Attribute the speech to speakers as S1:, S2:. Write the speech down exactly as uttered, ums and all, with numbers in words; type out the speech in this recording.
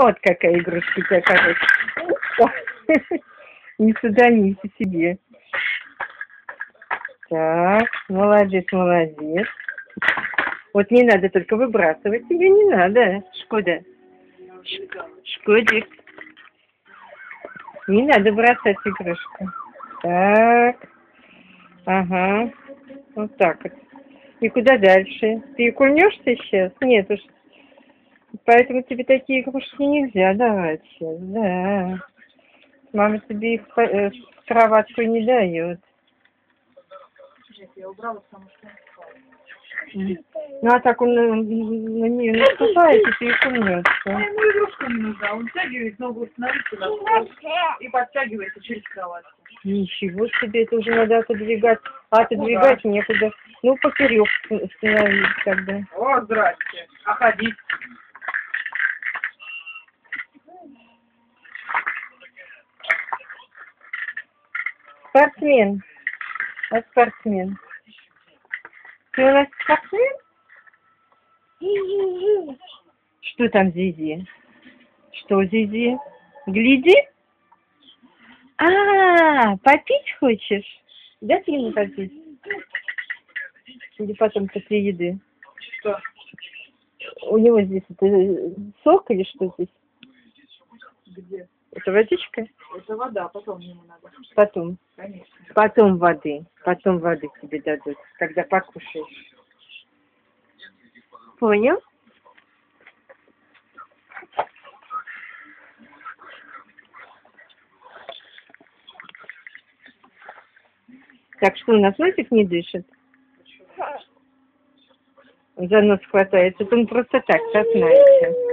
S1: Вот какая игрушка у тебя, короче. Ни сюда, ни себе. Так, молодец, молодец. Вот не надо только выбрасывать, ее не надо. Шкода. Шкодик. Не надо бросать игрушку. Так. Ага. Вот так вот. И куда дальше? Ты кульнешься сейчас? Нет уж. Поэтому тебе такие игрушки нельзя давать сейчас. Да. Мама тебе их в кроватку не дает.
S2: Я убрала, потому что
S1: ну а так он на, на нее наступает, и ты их умнется.
S2: А ему игрушка не нужна. Он тягивает ногу, становится и подтягивается через кровать.
S1: Ничего себе, это уже надо отодвигать. А отодвигать ну, да. некуда. Ну, поперек становись тогда.
S2: О, здрасте. А ходить?
S1: Спортсмен. А спортсмен. Ты у нас спортсмен? Что там, Зизи? Что, Зизи? Гляди? А, попить хочешь? Дать ему попить? Или потом после еды?
S2: Что?
S1: У него здесь это сок или что здесь?
S2: Где?
S1: Это водичка?
S2: Это вода, потом ему надо.
S1: Потом?
S2: Конечно.
S1: Потом воды. Потом воды тебе дадут, когда покушаешь. Понял? Так что у нас носик не дышит? За нос хватается. Он просто так шатнается.